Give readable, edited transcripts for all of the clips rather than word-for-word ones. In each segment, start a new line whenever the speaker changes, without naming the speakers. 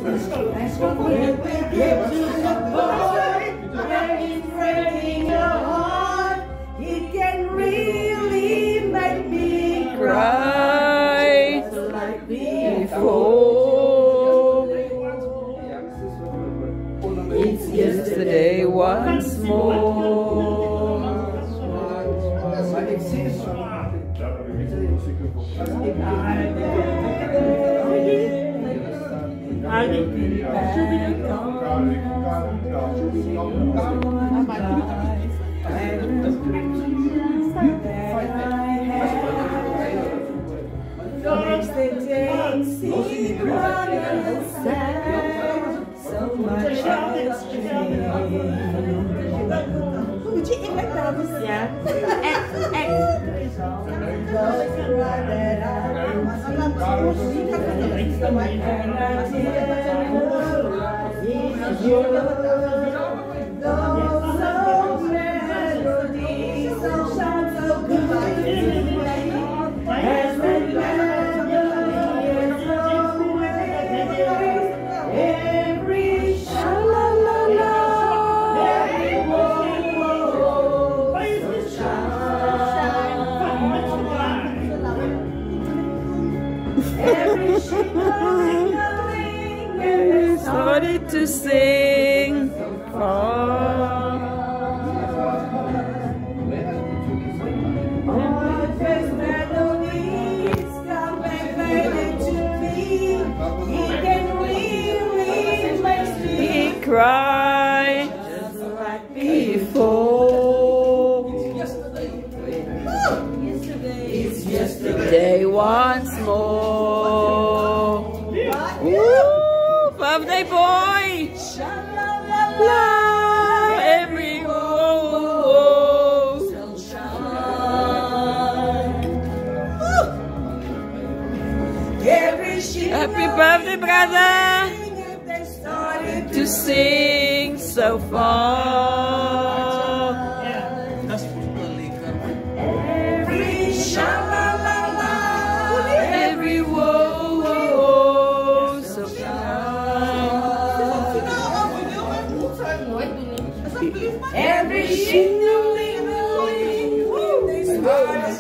It can really make me
cry
like
before.
It's
Yesterday once more.
Makes the day seem rather sad. So much has changed. Would you like that? Yeah. Act.
Started to sing far.
Just melodies come back to me. It can really make me
Cry
just like
before.
It's yesterday.
Day once more. Birthday boy! La, every happy birthday, brother! To sing so far.
Every sha-la-la-la,
Every woe, so
every shingling, they started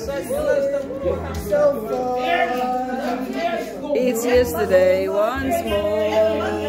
so far.
it's yesterday once more.